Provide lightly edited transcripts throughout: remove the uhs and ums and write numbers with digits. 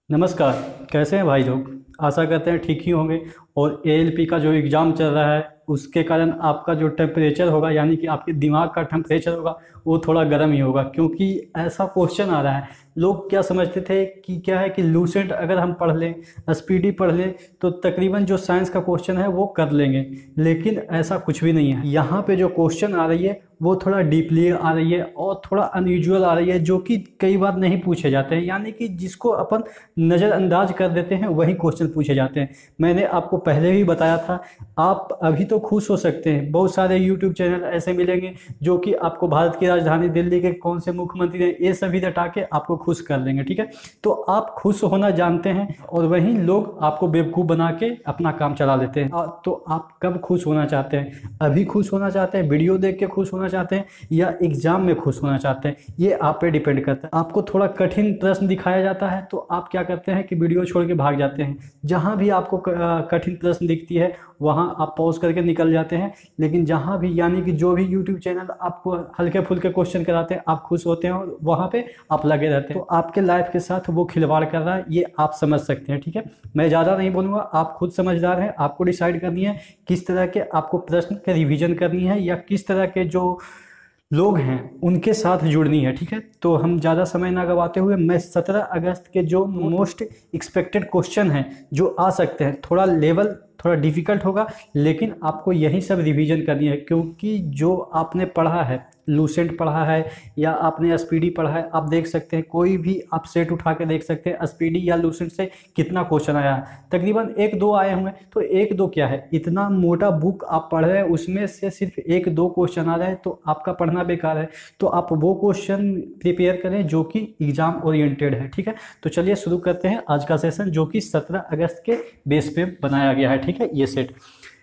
नमस्कार। कैसे हैं भाई लोग? आशा करते हैं ठीक ही होंगे। और एएलपी का जो एग्ज़ाम चल रहा है उसके कारण आपका जो टेम्परेचर होगा यानी कि आपके दिमाग का टेम्परेचर होगा वो थोड़ा गर्म ही होगा, क्योंकि ऐसा क्वेश्चन आ रहा है। लोग क्या समझते थे कि क्या है कि लूसेंट अगर हम पढ़ लें, स्पीडी पढ़ लें तो तकरीबन जो साइंस का क्वेश्चन है वो कर लेंगे, लेकिन ऐसा कुछ भी नहीं है। यहाँ पे जो क्वेश्चन आ रही है वो थोड़ा डीपली आ रही है और थोड़ा अनयूजुअल आ रही है, जो कि कई बार नहीं पूछे जाते हैं, यानी कि जिसको अपन नज़रअंदाज कर देते हैं वही क्वेश्चन पूछे जाते हैं। मैंने आपको पहले भी बताया था, आप अभी तो खुश हो सकते हैं, बहुत सारे यूट्यूब चैनल ऐसे मिलेंगे जो कि आपको भारत की राजधानी दिल्ली के कौन से मुख्यमंत्री हैं ये सभी रटा के आपको खुश कर देंगे, ठीक है। तो आप खुश होना जानते हैं और वहीं लोग आपको बेवकूफ़ बना के अपना काम चला लेते हैं। तो आप कब खुश होना चाहते हैं? अभी खुश होना चाहते हैं, वीडियो देख के खुश होना चाहते हैं, या एग्जाम में खुश होना चाहते हैं? ये आप पे डिपेंड करता है। आपको थोड़ा कठिन प्रश्न दिखाया जाता है तो आप क्या करते हैं कि वीडियो छोड़ के भाग जाते हैं। जहाँ भी आपको कठिन प्रश्न दिखती है वहाँ आप पॉज करके निकल जाते हैं। लेकिन जहाँ भी यानी कि जो भी यूट्यूब चैनल आपको हल्के फुल्के क्वेश्चन कराते हैं आप खुश होते हैं और वहाँ पे आप लगे रहते हैं। तो आपके लाइफ के साथ वो खिलवाड़ कर रहा है, ये आप समझ सकते हैं, ठीक है। मैं ज़्यादा नहीं बोलूँगा, आप खुद समझदार हैं। आपको डिसाइड करनी है किस तरह के आपको प्रश्न के रिवीजन करनी है या किस तरह के जो लोग हैं उनके साथ जुड़नी है, ठीक है। तो हम ज़्यादा समय ना गवाते हुए मैं 17 अगस्त के जो मोस्ट एक्सपेक्टेड क्वेश्चन हैं जो आ सकते हैं, थोड़ा लेवल थोड़ा डिफ़िकल्ट होगा, लेकिन आपको यही सब रिवीजन करनी है, क्योंकि जो आपने पढ़ा है, लूसेंट पढ़ा है या आपने स्पीडी पढ़ा है, आप देख सकते हैं कोई भी आप सेट उठा के देख सकते हैं स्पीडी या लूसेंट से कितना क्वेश्चन आया है। तकरीबन 1-2 आए होंगे, तो 1-2 क्या है, इतना मोटा बुक आप पढ़ रहे हैं उसमें से सिर्फ 1-2 क्वेश्चन आ रहे हैं तो आपका पढ़ना बेकार है। तो आप वो क्वेश्चन प्रिपेयर करें जो कि एग्जाम ओरिएंटेड है, ठीक है। तो चलिए शुरू करते हैं आज का सेशन, जो कि 17 अगस्त के बेस पे बनाया गया है, ठीक है। ये सेट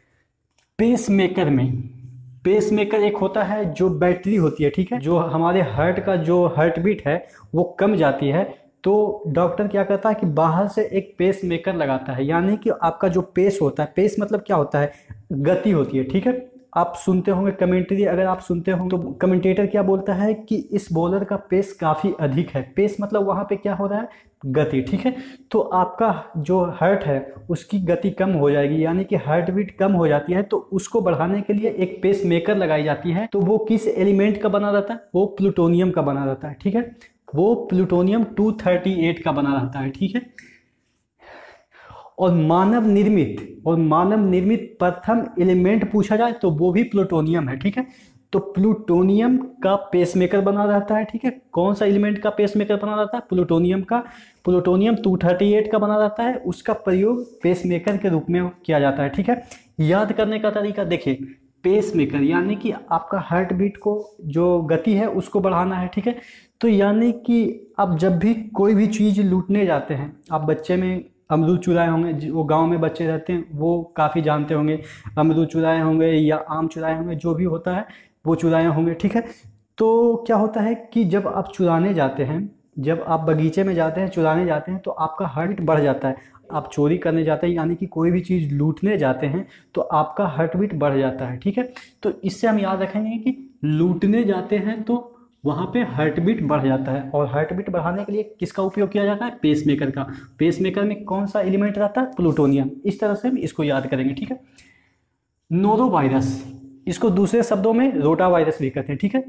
पेस मेकर एक होता है जो बैटरी होती है, ठीक है। जो हमारे हार्ट का जो हार्ट बीट है वो कम जाती है, तो डॉक्टर क्या करता है कि बाहर से एक पेस मेकर लगाता है, यानी कि आपका जो पेस होता है, पेस मतलब क्या होता है, गति होती है, ठीक है। आप सुनते होंगे कमेंट्री, अगर आप सुनते हो तो कमेंटेटर क्या बोलता है कि इस बॉलर का पेस काफ़ी अधिक है। पेस मतलब वहाँ पे क्या हो रहा है, गति, ठीक है। तो आपका जो हार्ट है उसकी गति कम हो जाएगी, यानी कि हार्ट बीट कम हो जाती है, तो उसको बढ़ाने के लिए एक पेस मेकर लगाई जाती है। तो वो किस एलिमेंट का बना रहता है, वो प्लूटोनियम का बना रहता है, ठीक है। वो प्लूटोनियम 238 का बना रहता है, ठीक है। और मानव निर्मित प्रथम एलिमेंट पूछा जाए तो वो भी प्लूटोनियम है, ठीक है। तो प्लूटोनियम का पेसमेकर बना रहता है, ठीक है। कौन सा एलिमेंट का पेसमेकर बना रहता है, प्लूटोनियम का। प्लूटोनियम 238 का बना रहता है, उसका प्रयोग पेसमेकर के रूप में किया जाता है, ठीक है। याद करने का तरीका देखिए, पेसमेकर यानी कि आपका हार्ट बीट को जो गति है उसको बढ़ाना है, ठीक है। तो यानी कि आप जब भी कोई भी चीज़ लूटने जाते हैं, आप बच्चे में अमरूद चुराए होंगे, वो गांव में बच्चे रहते हैं वो काफ़ी जानते होंगे, अमरूद चुराए होंगे या आम चुराए होंगे, जो भी होता है वो चुराए होंगे, ठीक है। तो क्या होता है कि जब आप चुराने जाते हैं, जब आप बगीचे में जाते हैं चुराने जाते हैं तो आपका हार्ट बीट बढ़ जाता है। आप चोरी करने जाते हैं यानी कि कोई भी चीज़ लूटने जाते हैं तो आपका हार्ट बीट बढ़ जाता है, ठीक है। तो इससे हम याद रखेंगे कि लूटने जाते हैं तो वहाँ पे हार्ट बीट बढ़ जाता है, और हार्ट बीट बढ़ाने के लिए किसका उपयोग किया जाता है, पेसमेकर का। पेसमेकर में कौन सा एलिमेंट रहता है, प्लूटोनियम। इस तरह से हम इसको याद करेंगे, ठीक है। नोरो वायरस, इसको दूसरे शब्दों में रोटा वायरस भी कहते हैं, ठीक है।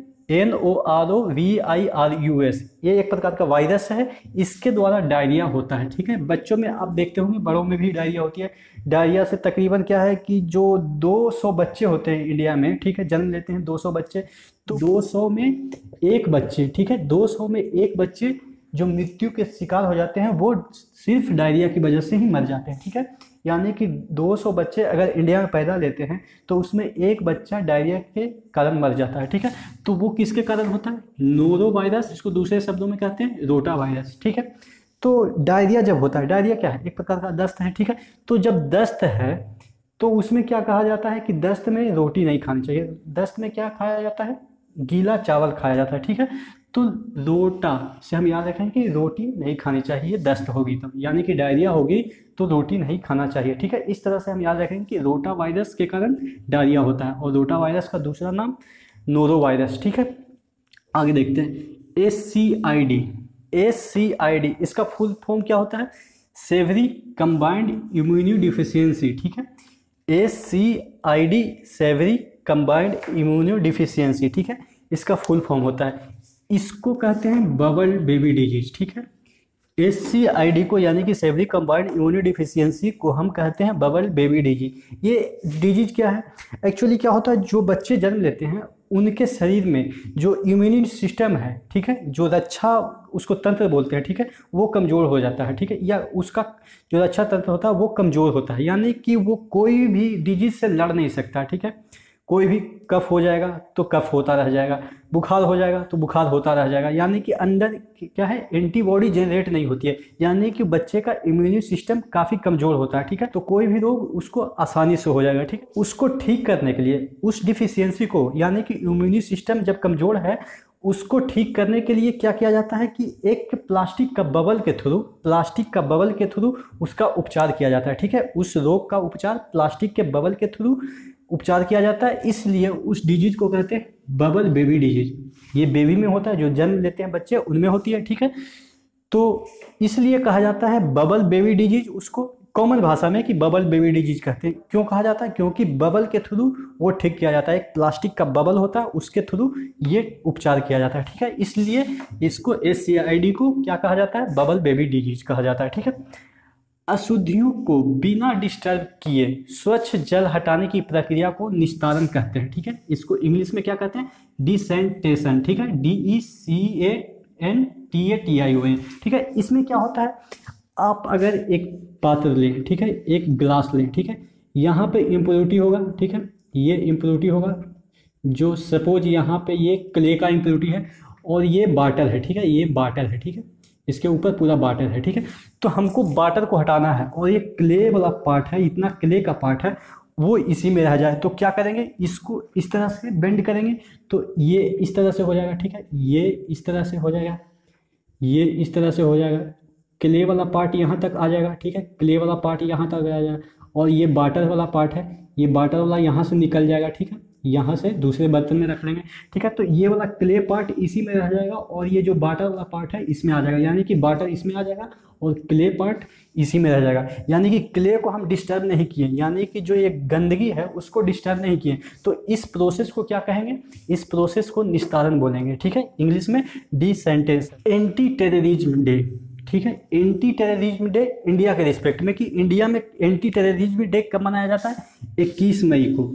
NOROVIRUS, ये एक प्रकार का वायरस है, इसके द्वारा डायरिया होता है, ठीक है। बच्चों में आप देखते होंगे, बड़ों में भी डायरिया होती है। डायरिया से तकरीबन क्या है कि जो 200 बच्चे होते हैं इंडिया में, ठीक है, जन्म लेते हैं 200 बच्चे, तो 200 में एक बच्चे, ठीक है, 200 में एक बच्चे जो मृत्यु के शिकार हो जाते हैं वो सिर्फ डायरिया की वजह से ही मर जाते हैं, ठीक है। यानी कि 200 बच्चे अगर इंडिया में पैदा लेते हैं तो उसमें एक बच्चा डायरिया के कारण मर जाता है, ठीक है। तो वो किसके कारण होता है, नोरो वायरस, इसको दूसरे शब्दों में कहते हैं रोटा वायरस, ठीक है। तो डायरिया जब होता है, डायरिया क्या है, एक प्रकार का दस्त है, ठीक है। तो जब दस्त है तो उसमें क्या कहा जाता है कि दस्त में रोटी नहीं खानी चाहिए। दस्त में क्या खाया जाता है, गीला चावल खाया जाता है, ठीक है। तो रोटा से हम याद रखें कि रोटी नहीं खानी चाहिए, दस्त होगी तब, यानी कि डायरिया होगी तो रोटी नहीं खाना चाहिए, ठीक है। इस तरह से हम याद रखें कि रोटा वायरस के कारण डायरिया होता है, और रोटा वायरस का दूसरा नाम नोरो वायरस, ठीक है। आगे देखते हैं, SCID, SCID इसका फुल फॉर्म क्या होता है? सेवरी कंबाइंड इम्यूनो डिफिशियंसी, ठीक है। SCID severe combined immunodeficiency, ठीक है, इसका फुल फॉर्म होता है। इसको कहते हैं बबल बेबी डिजीज, ठीक है। SCID को यानी कि सेवरी कंबाइंड इम्यूनो डिफिशियंसी को हम कहते हैं बबल बेबी डिजीज। ये डिजीज क्या है? एक्चुअली क्या होता है, जो बच्चे जन्म लेते हैं उनके शरीर में जो इम्यून सिस्टम है, ठीक है, जो रक्षा उसको तंत्र बोलते हैं, ठीक है, वो कमज़ोर हो जाता है, ठीक है, या उसका जो रक्षा तंत्र होता है वो कमज़ोर होता है, यानी कि वो कोई भी डिजीज से लड़ नहीं सकता, ठीक है। कोई भी कफ हो जाएगा तो कफ होता रह जाएगा, बुखार हो जाएगा तो बुखार होता रह जाएगा, यानी कि अंदर क्या है, एंटीबॉडी जनरेट नहीं होती है, यानी कि बच्चे का इम्यून सिस्टम काफ़ी कमज़ोर होता है, ठीक है। तो कोई भी रोग उसको आसानी से हो जाएगा, ठीक है। उसको ठीक करने के लिए उस डिफिशियंसी को, यानी कि इम्यून सिस्टम जब कमज़ोर है उसको ठीक करने के लिए क्या किया जाता है कि एक प्लास्टिक का बबल के थ्रू उसका उपचार किया जाता है, ठीक है। उस रोग का उपचार प्लास्टिक के बबल के थ्रू उपचार किया जाता है, इसलिए उस डिजीज को कहते हैं बबल बेबी डिजीज। ये बेबी में होता है, जो जन्म लेते हैं बच्चे उनमें होती है, ठीक है। तो इसलिए कहा जाता है बबल बेबी डिजीज, उसको कॉमन भाषा में कि बबल बेबी डिजीज कहते हैं। क्यों कहा जाता है? क्योंकि बबल के थ्रू वो ठीक किया जाता है, एक प्लास्टिक का बबल होता है उसके थ्रू ये उपचार किया जाता है, ठीक है। इसलिए इसको SCID को क्या कहा जाता है? बबल बेबी डिजीज कहा जाता है, ठीक है। अशुद्धियों को बिना डिस्टर्ब किए स्वच्छ जल हटाने की प्रक्रिया को निस्तारण कहते हैं, ठीक है। इसको इंग्लिश में क्या कहते हैं? डिसेंटेशन, ठीक है, DECANTATION, ठीक है। इसमें क्या होता है, आप अगर एक पात्र लें, ठीक है, एक ग्लास लें, ठीक है, यहाँ पे इम्प्योरिटी होगा, ठीक है, ये इम्प्योरिटी होगा, जो सपोज यहाँ पे ये क्ले का इम्प्योरिटी है और ये वाटर है, ठीक है, ये वाटर है, ठीक है, इसके ऊपर पूरा वाटर है, ठीक है। तो हमको वाटर को हटाना है और ये क्ले वाला पार्ट है, इतना क्ले का पार्ट है वो इसी में रह जाए, तो क्या करेंगे, इसको इस तरह से बेंड करेंगे तो ये इस तरह से हो जाएगा, ठीक है, ये इस तरह से हो जाएगा, ये इस तरह से हो जाएगा, क्ले वाला पार्ट यहाँ तक आ जाएगा, ठीक है, क्ले वाला पार्ट यहाँ तक आ जाएगा, और ये वाटर वाला पार्ट है, ये वाटर वाला यहाँ से निकल जाएगा, ठीक है, यहाँ से दूसरे बर्तन में रख लेंगे, ठीक है। तो ये वाला क्ले पार्ट इसी में रह जाएगा और ये जो वाटर वाला पार्ट है इसमें आ जाएगा, यानी कि वाटर इसमें आ जाएगा और क्ले पार्ट इसी में रह जाएगा, यानी कि क्ले को हम डिस्टर्ब नहीं किए, यानी कि जो ये गंदगी है उसको डिस्टर्ब नहीं किए। तो इस प्रोसेस को क्या कहेंगे? इस प्रोसेस को निस्तारण बोलेंगे, ठीक है, इंग्लिश में डिसेंटेशन। एंटी टेररिज्म डे, ठीक है, एंटी टेररिज्म डे इंडिया के रिस्पेक्ट में, कि इंडिया में एंटी टेररिज्म डे कब मनाया जाता है? 21 मई को।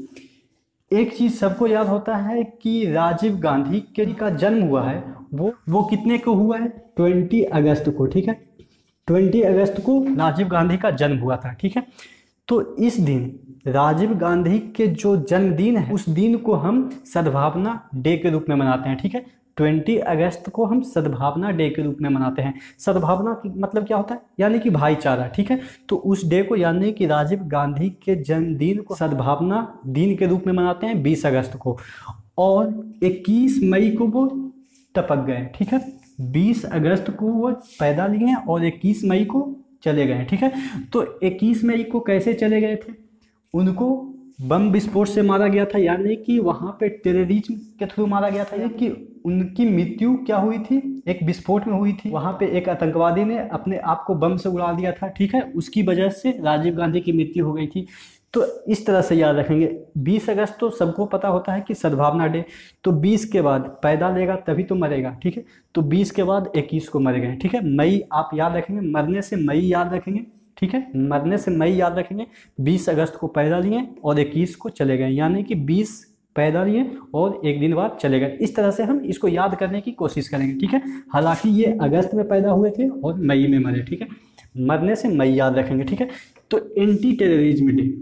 एक चीज़ सबको याद होता है कि राजीव गांधी के का जन्म हुआ है, वो कितने को हुआ है? 20 अगस्त को, ठीक है, 20 अगस्त को राजीव गांधी का जन्म हुआ था, ठीक है। तो इस दिन राजीव गांधी के जो जन्मदिन है उस दिन को हम सद्भावना डे के रूप में मनाते हैं, ठीक है। 20 अगस्त को हम सद्भावना डे के रूप में मनाते हैं। सद्भावना की मतलब क्या होता है? यानी कि भाईचारा, ठीक है। तो उस डे को, यानी कि राजीव गांधी के जन्मदिन को सद्भावना दिन के रूप में मनाते हैं 20 अगस्त को, और 21 मई को वो टपक गए, ठीक है। 20 अगस्त को वो पैदा लिए और 21 मई को चले गए, ठीक है। तो 21 मई को कैसे चले गए थे? उनको बम विस्फोट से मारा गया था, यानी कि वहाँ पे टेररिज्म के थ्रू मारा गया था, कि उनकी मृत्यु क्या हुई थी? एक विस्फोट में हुई थी। वहाँ पे एक आतंकवादी ने अपने आप को बम से उड़ा दिया था, ठीक है, उसकी वजह से राजीव गांधी की मृत्यु हो गई थी। तो इस तरह से याद रखेंगे। 20 अगस्त तो सबको पता होता है कि सद्भावना डे, तो 20 के बाद पैदा लेगा तभी तो मरेगा, ठीक है। तो 20 के बाद 21 को मर गए, ठीक है। मई आप याद रखेंगे, मरने से मई याद रखेंगे, ठीक है, मरने से मई याद रखेंगे। 20 अगस्त को पैदा लिए और 21 को चले गए, यानी कि 20 पैदा लिए और एक दिन बाद चले गए। इस तरह से हम इसको याद करने की कोशिश करेंगे, ठीक है। हालांकि ये अगस्त में पैदा हुए थे और मई में मरे, ठीक है, मरने से मई याद रखेंगे, ठीक है। तो एंटी टेररिज्म डे,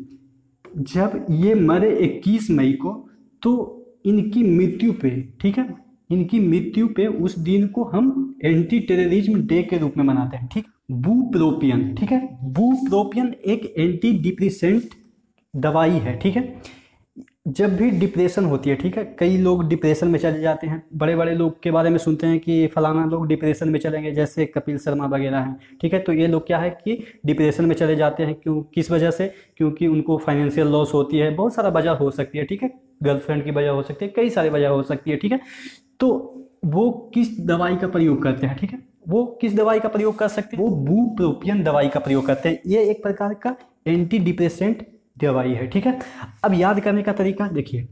जब ये मरे 21 मई को, तो इनकी मृत्यु पे, ठीक है, इनकी मृत्यु पे उस दिन को हम एंटी टेररिज्म डे के रूप में मनाते हैं, ठीक। बुप्रोपियन, ठीक है, बुप्रोपियन एक एंटी डिप्रेसेंट दवाई है, ठीक है। जब भी डिप्रेशन होती है, ठीक है, कई लोग डिप्रेशन में चले जाते हैं, बड़े बड़े लोग के बारे में सुनते हैं कि फलाना लोग डिप्रेशन में चलेंगे, जैसे कपिल शर्मा वगैरह हैं, ठीक है। तो ये लोग क्या है कि डिप्रेशन में चले जाते हैं, क्यों, किस वजह से? क्योंकि उनको फाइनेंशियल लॉस होती है, बहुत सारा वजह हो सकती है, ठीक है, गर्लफ्रेंड की वजह हो सकती है, कई सारी वजह हो सकती है, ठीक है। तो वो किस दवाई का प्रयोग करते हैं, ठीक है, वो किस दवाई का प्रयोग कर सकते हैं? वो बुप्रोपियन दवाई का प्रयोग करते हैं। ये एक प्रकार का एंटी डिप्रेसेंट दवाई है, ठीक है। अब याद करने का तरीका देखिए,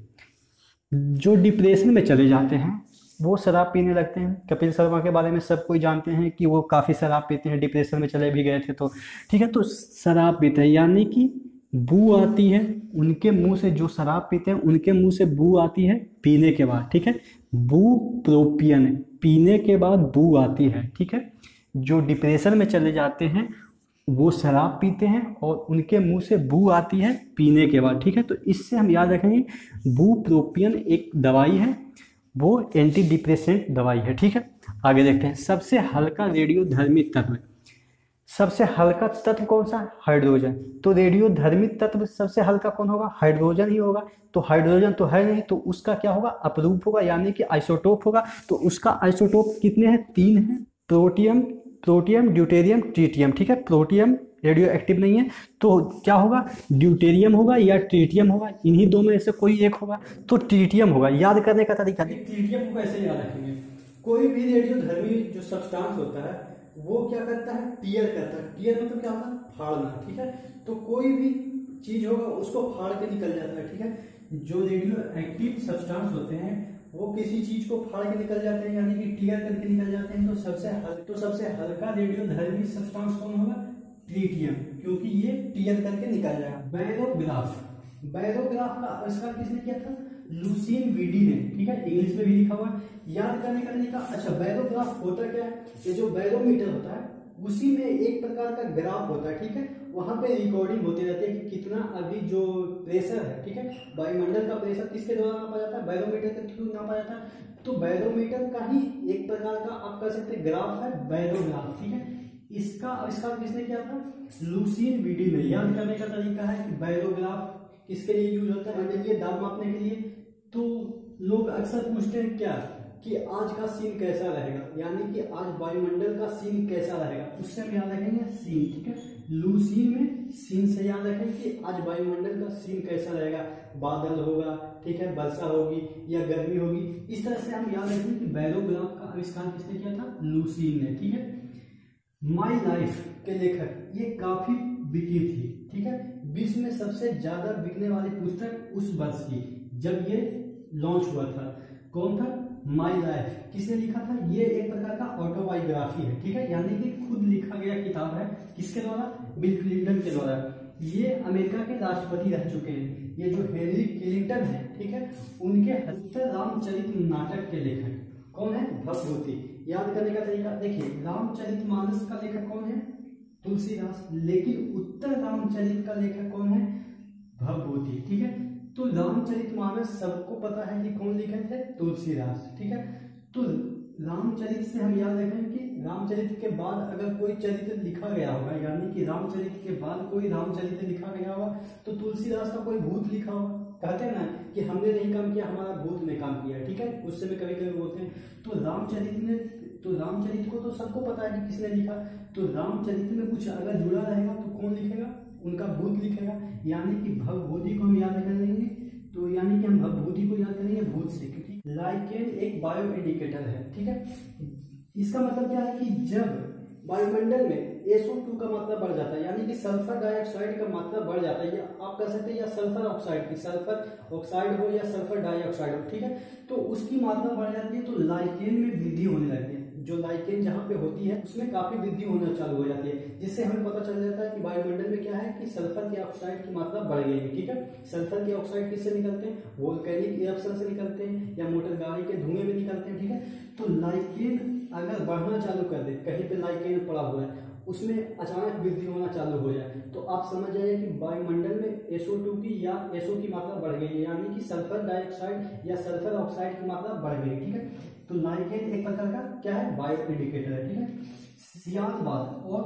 जो डिप्रेशन में चले जाते हैं वो शराब पीने लगते हैं। कपिल शर्मा के बारे में सब कोई जानते हैं कि वो काफ़ी शराब पीते हैं, डिप्रेशन में चले भी गए थे तो, ठीक है। तो शराब पीते हैं यानी कि बू आती है उनके मुंह से, जो शराब पीते हैं उनके मुंह से बू आती है पीने के बाद, ठीक है। बू प्रोपियन, पीने के बाद बू आती है, ठीक है। जो डिप्रेशन में चले जाते हैं वो शराब पीते हैं और उनके मुंह से बू आती है पीने के बाद, ठीक है। तो इससे हम याद रखेंगे बू प्रोपियन एक दवाई है, वो एंटी डिप्रेसेंट दवाई है, ठीक है। आगे देखते हैं, सबसे हल्का रेडियोधर्मी तत्व। सबसे हल्का तत्व कौन सा? हाइड्रोजन। तो रेडियोधर्मी तत्व सबसे हल्का कौन होगा? हाइड्रोजन ही होगा। तो हाइड्रोजन तो है नहीं, तो उसका क्या होगा? अपरूप होगा, यानी कि आइसोटोप होगा। तो उसका आइसोटोप कितने हैं? 3 हैं, प्रोटियम, ड्यूटेरियम, ट्रीटियम, ठीक है। प्रोटियम रेडियो एक्टिव नहीं है, तो क्या होगा? ड्यूटेरियम होगा या ट्रीटियम होगा, इन्हीं दो में से कोई एक होगा, तो ट्रीटियम होगा। याद करने का तरीका, ट्रीटियम को कैसे याद रखेंगे? कोई भी रेडियोधर्मी जो सब्सटेंस होता है वो क्या करता है? टीयर करता है। टीयर मतलब क्या होता है? फाड़ना, ठीक है। तो कोई भी चीज होगा उसको फाड़ के निकल जाता है, ठीक है। जो रेडियो एक्टिव सब्सटेंस होते हैं वो किसी चीज को फाड़ के निकल जाते हैं, यानी कि टीयर करके निकल जाते हैं। तो सबसे हल्का रेडियोधर्मी सब्सटेंस कौन होगा? ट्रीटियम, क्योंकि ये टीयर करके निकल जाएगा। बैरोग्राफ का आविष्कार किसने किया था? लुसीन वीडी ने, ठीक है। इंग्लिश में भी लिखा हुआ है, याद करने का तरीका। अच्छा, बैरोग्राफ होता क्या है? ये जो बैरोमीटर होता है उसी में एक प्रकार का ग्राफ होता है, ठीक है। वहां पे रिकॉर्डिंग होती रहती है कि कितना अभी जो प्रेशर है, ठीक है, वायुमंडल का प्रेशर किसके द्वारा नापा जाता है? बैरोमीटर के थ्रू नापा जाता है। तो बैरोमीटर का ही एक प्रकार का आप कह सकते हैं ग्राफ है बैरोग्राफ, ठीक है। इसका आविष्कार किसने किया था? लुसीन वीडी ने। याद करने का तरीका है कि बैरोग्राफ किसके लिए यूज होता है? मंडलीय दाब मापने के लिए। तो लोग अक्सर पूछते हैं क्या कि आज का सीन कैसा रहेगा, यानी कि आज वायुमंडल का सीन कैसा रहेगा, उससे हम याद रखेंगे सीन, ठीक है। लुसीन में सीन से याद रखें कि आज वायुमंडल का सीन कैसा रहेगा, बादल होगा, ठीक है, वर्षा होगी या गर्मी होगी। इस तरह से हम याद रखेंगे कि बैरोग्राफ का आविष्कार किसने किया था? लुसीन ने, ठीक है। माई लाइफ के लेखक ये काफी बिकी थी, ठीक है। विश्व में सबसे ज्यादा बिकने वाली पुस्तक उस वर्ष की जब ये लॉन्च हुआ था। कौन था? My life. किसने लिखा था? ये एक प्रकार का ऑटोबायोग्राफी है, ठीक है, यानी कि खुद लिखा गया किताब है। किसके द्वारा? बिल क्लिंटन के द्वारा। ये अमेरिका के राष्ट्रपति रह चुके हैं। ये जो हेनरी क्लिंटन है, ठीक है, उनके उत्तर रामचरित नाटक के लेखक कौन है? भवभूति। याद करने का तरीका देखिए, रामचरितमानस का लेखक कौन है? तुलसीदास। लेकिन उत्तर रामचरित का लेखक कौन है? भवभूति, ठीक है। तो रामचरितमानस सबको पता है कि कौन लिखे थे? तुलसीदास, ठीक है। तो रामचरित से हम याद रखें कि रामचरित के बाद अगर कोई चरित्र लिखा गया होगा, यानी कि रामचरित के बाद कोई रामचरित्र लिखा गया होगा, तो तुलसीदास का कोई भूत लिखा होगा। कहते हैं ना कि हमने नहीं काम किया, हमारा भूत ने काम किया, ठीक है, उससे में कभी कभी बोलते हैं। तो रामचरित को तो सबको पता है कि किसने लिखा। तो रामचरित में कुछ अगर जुड़ा रहेगा तो कौन लिखेगा? उनका भूत लिखेगा, यानी कि भवभूति को हम याद कर लेंगे। तो यानी कि हम भवभूति को याद करेंगे भूत से, क्योंकि लाइकेन एक बायो इंडिकेटर है, ठीक है। इसका मतलब क्या है कि जब वायुमंडल में SO2 का मात्रा बढ़ जाता है, यानी कि सल्फर डाइऑक्साइड का मात्रा बढ़ जाता है, या आप कह सकते हैं या सल्फर ऑक्साइड की, सल्फर ऑक्साइड हो या सल्फर डाइऑक्साइड हो, ठीक है, तो उसकी मात्रा बढ़ जाती है तो लाइकेन में वृद्धि होने लगती है। जो लाइकेन जहाँ पे होती है उसमें काफी वृद्धि होना चालू हो जाती है, जिससे हमें पता चल जाता है कि वायुमंडल में क्या है कि सल्फर के ऑक्साइड की मात्रा बढ़ गई है, ठीक है। सल्फर के ऑक्साइड किससे निकलते हैं? वोल्केनिक इरप्शन से निकलते हैं या मोटर गाड़ी के धुएं में निकलते हैं, ठीक है। तो लाइकेन अगर बढ़ना चालू कर दे, कहीं पे लाइकेन पड़ा हुआ है, उसमें अचानक वृद्धि होना चालू हो जाए, तो आप समझ जाइए कि वायुमंडल में SO2 की या SO की मात्रा बढ़ गई है, यानी कि सल्फर डाइऑक्साइड या सल्फर ऑक्साइड की मात्रा बढ़ गई, ठीक है। तो लाइकेन एक प्रकार का क्या है? बायो इंडिकेटर है, ठीक है। सियादवाद और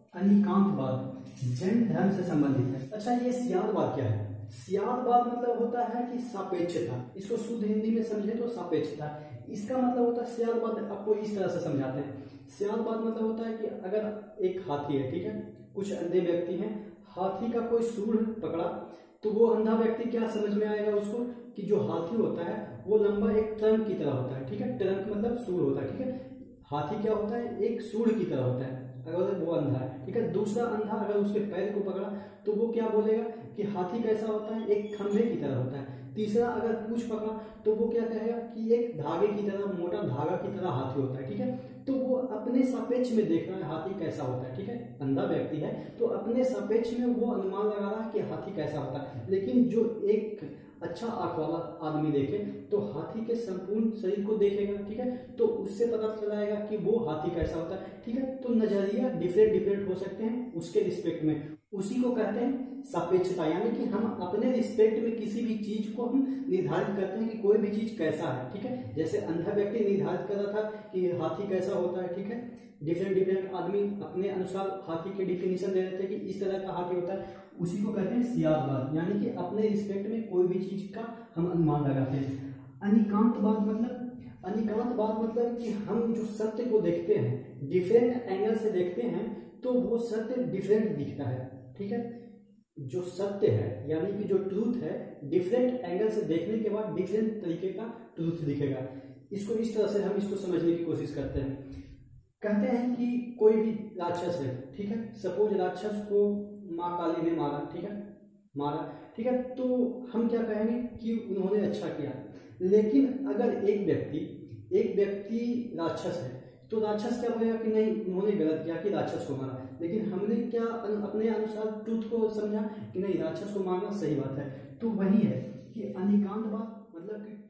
अनिकांतवाद जैन धर्म से संबंधित है। अच्छा, ये सियादवाद क्या है? सियादवाद मतलब होता है कि सापेक्षता। इसको शुद्ध हिंदी में समझे तो सापेक्षता। इसका मतलब होता है सियादवाद, आपको इस तरह से समझाते हैं। सियादवाद मतलब होता है कि अगर एक हाथी है, ठीक है, कुछ अंधे व्यक्ति हैं, हाथी का कोई सूंड पकड़ा तो वो अंधा व्यक्ति क्या समझ में आएगा उसको कि जो हाथी होता है वो लंबा एक ट्रंक की तरह होता है, ठीक है। ट्रंक मतलब सूंड होता है, ठीक है। हाथी क्या होता है, एक सूंड की तरह होता है अगर वो अंधा है, ठीक है। दूसरा अंधा अगर उसके पैर को पकड़ा तो वो क्या बोलेगा कि हाथी कैसा होता है, एक खंभे की तरह होता है। तीसरा अगर पूंछ पकड़ा तो वो क्या कहेगा कि एक धागे की तरह, मोटा धागा की तरह हाथी होता है, ठीक है। तो वो अपने सापेक्ष में देख रहा है हाथी कैसा होता है, ठीक है। अंधा व्यक्ति है तो अपने सापेक्ष में वो अनुमान लगा रहा है कि हाथी कैसा होता है। लेकिन जो एक अच्छा आंख वाला आदमी देखे तो हाथी के संपूर्ण शरीर को देखेगा, ठीक है। तो उससे पता चलाएगा कि वो हाथी कैसा होता है, ठीक है। तो नजरिया डिफरेंट डिफरेंट हो सकते हैं उसके रिस्पेक्ट में। उसी को कहते हैं सापेक्षता, यानी कि हम अपने रिस्पेक्ट में किसी भी चीज को हम निर्धारित करते हैं कि कोई भी चीज कैसा है, ठीक है। जैसे अंधा व्यक्ति निर्धारित कर रहा था कि हाथी कैसा होता है, ठीक है। डिफरेंट डिफरेंट आदमी अपने अनुसार हाथी के डिफिनेशन दे रहे थे कि इस तरह का हाथी होता है। उसी को कहते हैं सियादवाद, यानी कि अपने रिस्पेक्ट में कोई भी चीज का हम अनुमान लगाते हैं। अनिकांतवाद मतलब कि हम जो सत्य को देखते हैं डिफरेंट एंगल से देखते हैं तो वो सत्य डिफरेंट दिखता है, ठीक है। जो सत्य है यानी कि जो ट्रूथ है डिफरेंट एंगल से देखने के बाद डिफरेंट तरीके का ट्रूथ दिखेगा। इसको इस तरह से हम इसको समझने की कोशिश करते हैं। कहते हैं कि कोई भी राक्षस है, ठीक है। सपोज राक्षस को माँ काली ने मारा, ठीक है, ठीक है। तो हम क्या कहेंगे कि उन्होंने अच्छा किया। लेकिन अगर एक व्यक्ति राक्षस है तो राक्षस क्या बोलेगा कि नहीं उन्होंने गलत किया कि राक्षस को मारा। लेकिन हमने क्या अपने अनुसार ट्रूथ को समझा कि नहीं राक्षस को मारना सही बात है। तो वही है कि अनिकांतवाद मतलब कि